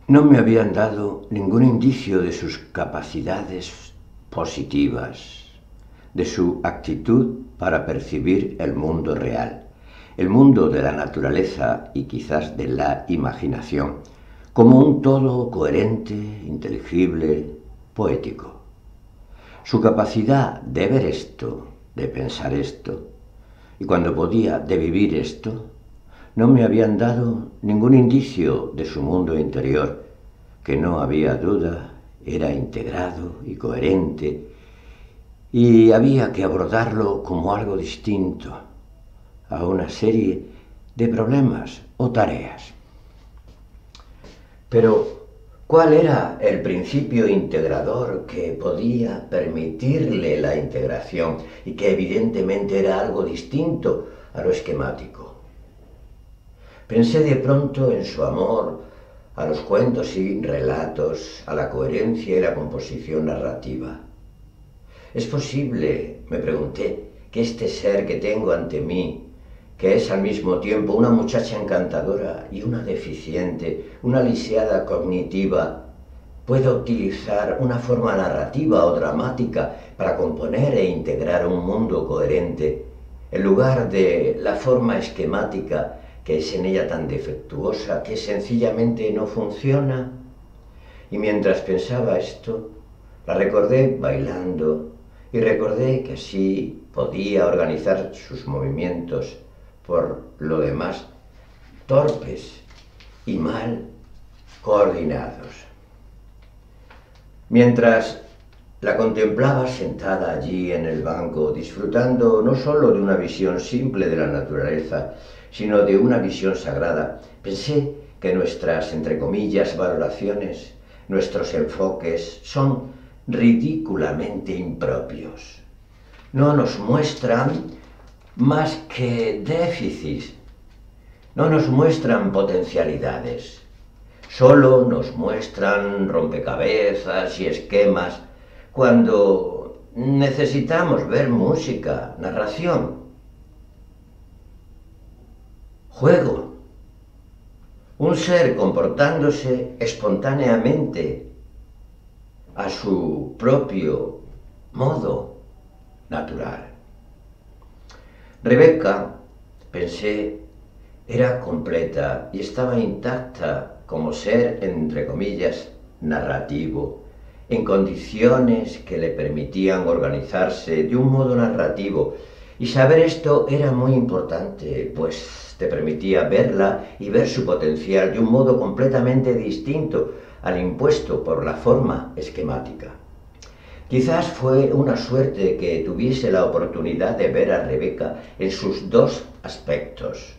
No me habían dado ningún indicio de sus capacidades positivas, de su actitud para percibir el mundo real, el mundo de la naturaleza y quizás de la imaginación, como un todo coherente, inteligible, poético. Su capacidad de ver esto, de pensar esto, y cuando podía de vivir esto, no me habían dado ningún indicio de su mundo interior, que no había duda, era integrado y coherente, y había que abordarlo como algo distinto a una serie de problemas o tareas. Pero, ¿cuál era el principio integrador que podía permitirle la integración y que evidentemente era algo distinto a lo esquemático? Pensé de pronto en su amor a los cuentos y relatos, a la coherencia y la composición narrativa. ¿Es posible, me pregunté, que este ser que tengo ante mí, que es al mismo tiempo una muchacha encantadora y una deficiente, una lisiada cognitiva, pueda utilizar una forma narrativa o dramática para componer e integrar un mundo coherente, en lugar de la forma esquemática que es en ella tan defectuosa que sencillamente no funciona? Y mientras pensaba esto, la recordé bailando y recordé que así podía organizar sus movimientos, por lo demás torpes y mal coordinados. Mientras la contemplaba sentada allí en el banco, disfrutando no solo de una visión simple de la naturaleza, sino de una visión sagrada, pensé que nuestras, entre comillas, valoraciones, nuestros enfoques son ridículamente impropios. No nos muestran más que déficits, no nos muestran potencialidades, solo nos muestran rompecabezas y esquemas cuando necesitamos ver música, narración, juego, un ser comportándose espontáneamente a su propio modo natural. Rebeca, pensé, era completa y estaba intacta como ser, entre comillas, narrativo, en condiciones que le permitían organizarse de un modo narrativo. Y saber esto era muy importante, pues te permitía verla y ver su potencial de un modo completamente distinto al impuesto por la forma esquemática. Quizás fue una suerte que tuviese la oportunidad de ver a Rebeca en sus dos aspectos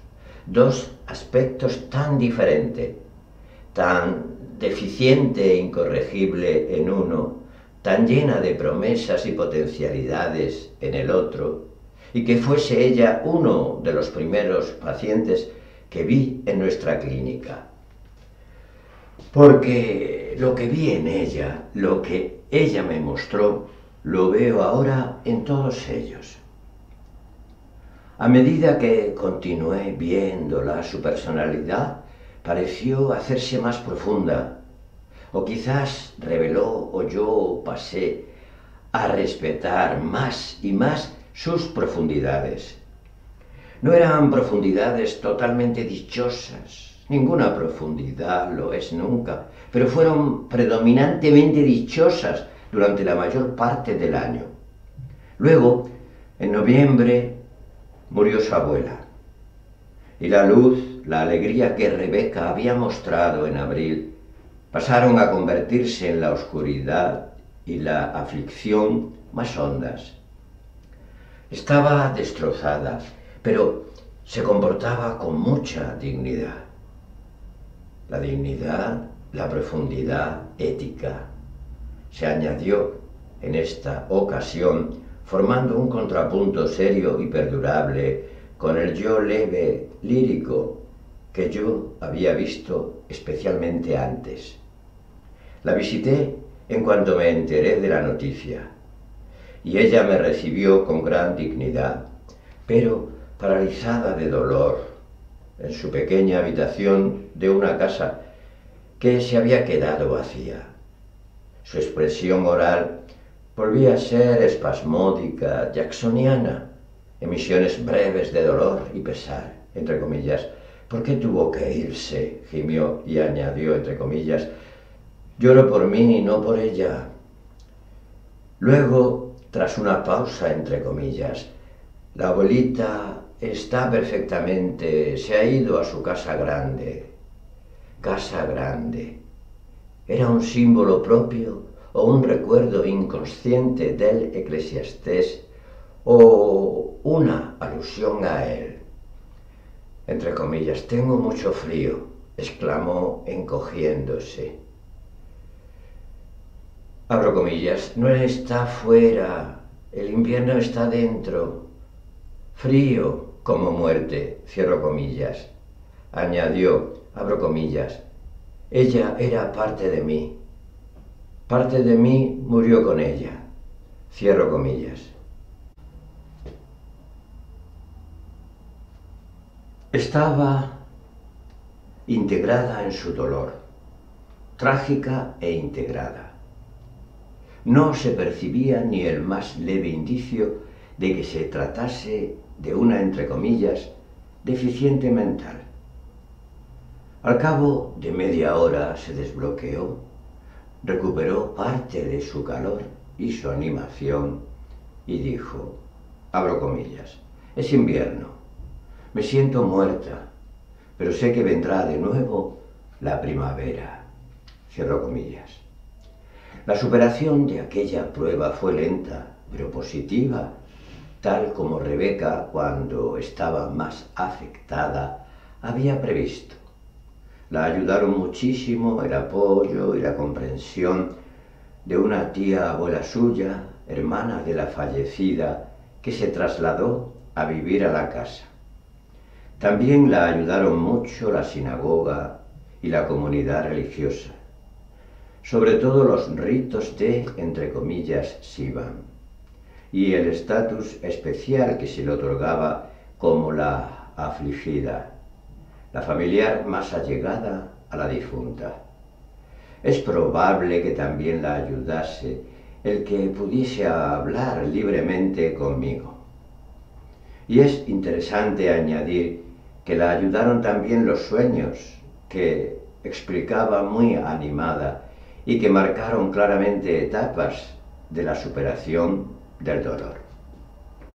tan diferentes, tan deficiente e incorregible en uno, tan llena de promesas y potencialidades en el otro, y que fuese ella uno de los primeros pacientes que vi en nuestra clínica. Porque lo que vi en ella, lo que ella me mostró, lo veo ahora en todos ellos. A medida que continué viéndola, su personalidad pareció hacerse más profunda, o quizás reveló o yo pasé a respetar más y más sus profundidades. No eran profundidades totalmente dichosas, ninguna profundidad lo es nunca, pero fueron predominantemente dichosas durante la mayor parte del año. Luego, en noviembre, murió su abuela, y la luz, la alegría que Rebeca había mostrado en abril, pasaron a convertirse en la oscuridad y la aflicción más hondas. Estaba destrozada, pero se comportaba con mucha dignidad. La dignidad, la profundidad ética, se añadió en esta ocasión, formando un contrapunto serio y perdurable con el yo leve, lírico, que yo había visto especialmente antes. La visité en cuanto me enteré de la noticia, y ella me recibió con gran dignidad, pero paralizada de dolor, en su pequeña habitación de una casa que se había quedado vacía. Su expresión oral volvía a ser espasmódica, jacksoniana, emisiones breves de dolor y pesar, entre comillas. ¿Por qué tuvo que irse?, gimió y añadió, entre comillas, lloro por mí y no por ella. Luego, tras una pausa, entre comillas, la abuelita está perfectamente, se ha ido a su casa grande. Casa grande. ¿Era un símbolo propio o un recuerdo inconsciente del Eclesiastés o una alusión a él? Entre comillas, tengo mucho frío, exclamó encogiéndose. Abro comillas, no está fuera, el invierno está dentro. Frío como muerte, cierro comillas. Añadió, abro comillas, ella era parte de mí. Parte de mí murió con ella. Cierro comillas. Estaba integrada en su dolor, trágica e integrada. No se percibía ni el más leve indicio de que se tratase de una, entre comillas, deficiente mental. Al cabo de media hora se desbloqueó, recuperó parte de su calor y su animación y dijo, abro comillas, es invierno, me siento muerta, pero sé que vendrá de nuevo la primavera, cierro comillas. La superación de aquella prueba fue lenta, pero positiva, tal como Rebeca, cuando estaba más afectada, había previsto. La ayudaron muchísimo el apoyo y la comprensión de una tía abuela suya, hermana de la fallecida, que se trasladó a vivir a la casa. También la ayudaron mucho la sinagoga y la comunidad religiosa, sobre todo los ritos de, entre comillas, Sivan, y el estatus especial que se le otorgaba como la afligida, la familiar más allegada a la difunta. Es probable que también la ayudase el que pudiese hablar libremente conmigo. Y es interesante añadir que la ayudaron también los sueños, que explicaba muy animada y que marcaron claramente etapas de la superación del dolor.